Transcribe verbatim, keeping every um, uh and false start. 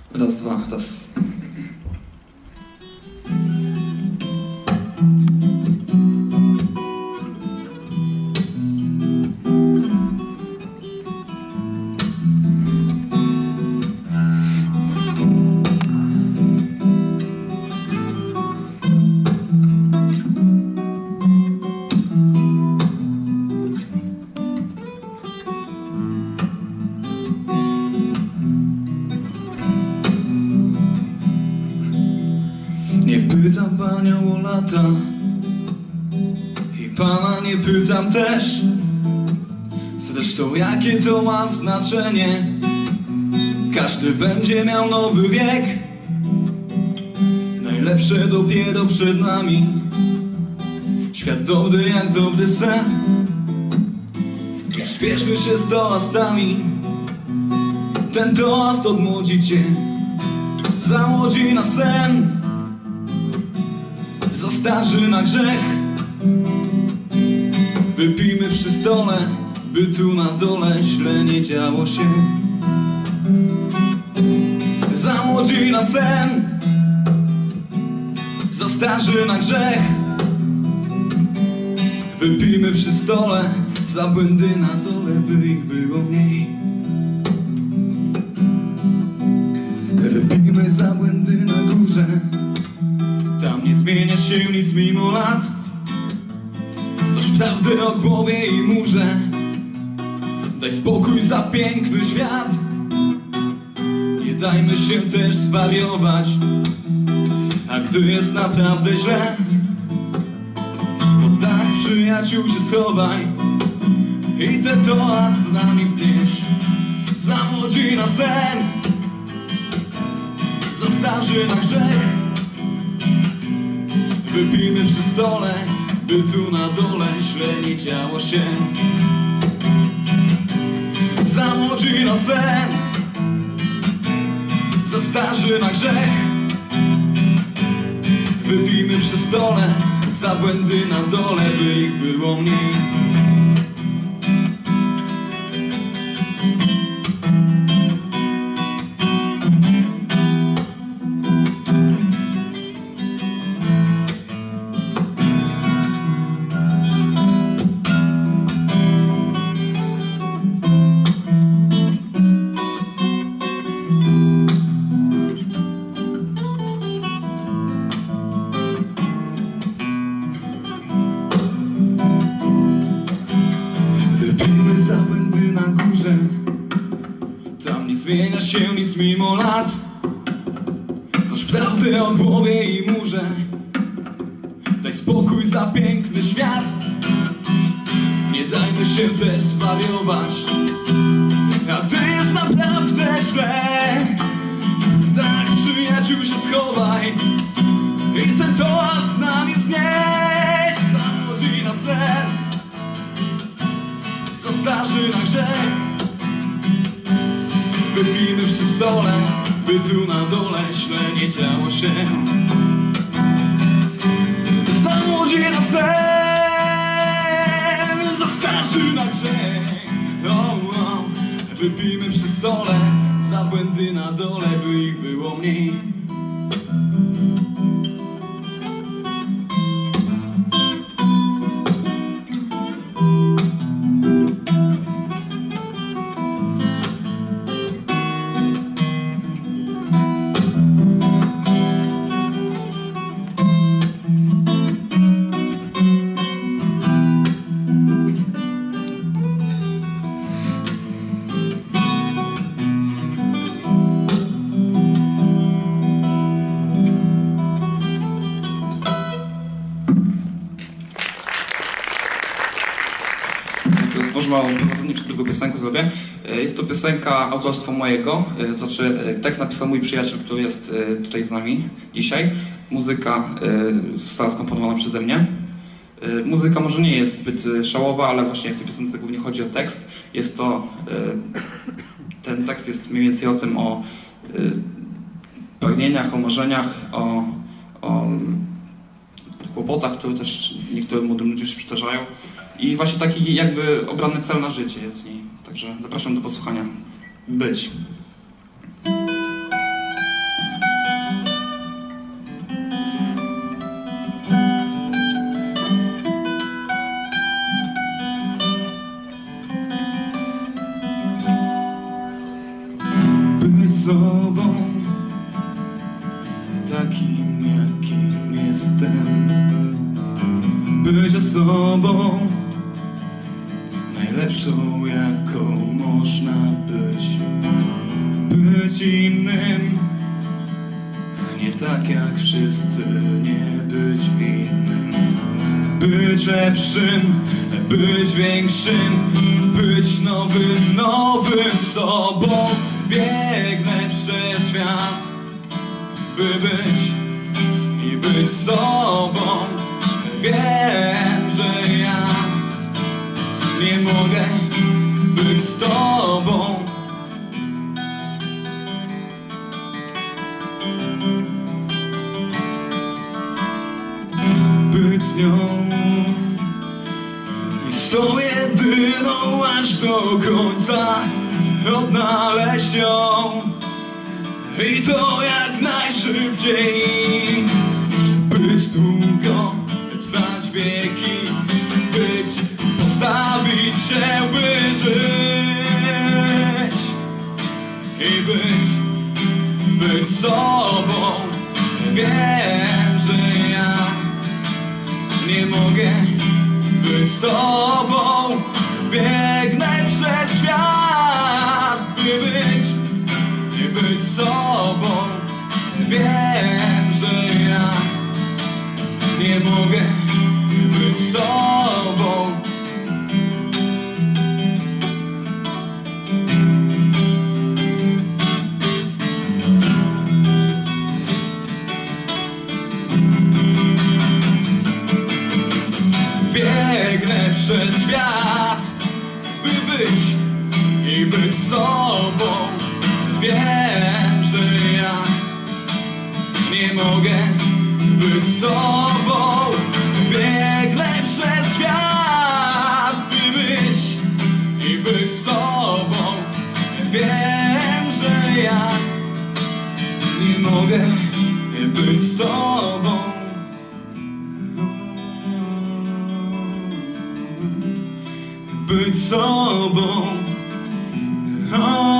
Raz, dwa, raz. Nie pytam panią o lata i pana nie pytam też. Zresztą jakie to ma znaczenie? Każdy będzie miał nowy wiek. Najlepsze dopiero przed nami. Świat dobry jak dobry sen. Nie śpieszmy się z toastami. Ten toast odmłodzi cię, zamłodzi na sen, zastarzy na grzech. Wypijmy przy stole, by tu na dole źle nie działo się. Zamłodzi na sen, zastarzy na grzech. Wypijmy przy stole za błędy na dole, by ich było mniej. Wypijmy za błędy na górze, tam nie zmienia się nic mimo lat. Stoż prawdy o głowie i murze. Daj spokój za piękny świat. Nie dajmy się też zwariować, a gdy jest naprawdę źle, pod dach przyjaciół się schowaj i ten toast z nami wznieś. Zamłodzi na sen, zastarzy na grzech. Wypijmy przy stole, by tu na dole źle nie działo się. Zamłodzi na sen, zastarzy na grzech. Wypijmy przy stole za błędy na dole, by ich było mniej. Zmienia się nic mimo lat. Znasz prawdę o głowie i murze. Daj spokój za piękny świat. Nie dajmy się też zwariować, a gdy jest naprawdę źle, tak przyjaciół się schowaj i ten toast z nami wznieś. Zamłodzi na sen, zastarzy na grzech. Wypijmy przy stole, by tu na dole źle nie działo się. Zamłodzi na sen, zastarzy na grzech. Oh, oh. Wypijmy przy stole za błędy na dole, by ich było mniej. Może małą prowadzenie przed drugą piosenką zrobię. Jest to piosenka autorstwa mojego, znaczy tekst napisał mój przyjaciel, który jest tutaj z nami dzisiaj. Muzyka została skomponowana przeze mnie. Muzyka może nie jest zbyt szałowa, ale właśnie w tej piosence głównie chodzi o tekst. Jest to, ten tekst jest mniej więcej o tym, o pragnieniach, o marzeniach, o, o kłopotach, które też niektórym młodym ludziom się przydarzają. I właśnie taki jakby obrany cel na życie jest z niej. Także zapraszam do posłuchania. Być. sobą, takim jakim jestem. Być osobą najlepszą, jaką można być. Być innym, nie tak jak wszyscy, nie być innym. Być lepszym, być większym, być nowym, nowym sobą. Biegnę przez świat, by być i być sobą. Wiem, że ja nie mogę być z tobą. Być z nią, z tą jedyną aż do końca, odnaleźć ją i to jak najszybciej. Być długo, trwać wieki, być, postawić się, by żyć i być, być sobą. Wiem, że ja nie mogę być z tobą. Biegnę przez świat, by być i być z sobą. Wiem, że ja nie mogę być z tobą. Biegnę przez świat, by być i być z tobą. Wiem, że ja nie mogę być z tobą. Biegnę przez świat, by być i być z tobą. Wiem, że ja nie mogę być z tobą. Być sobą.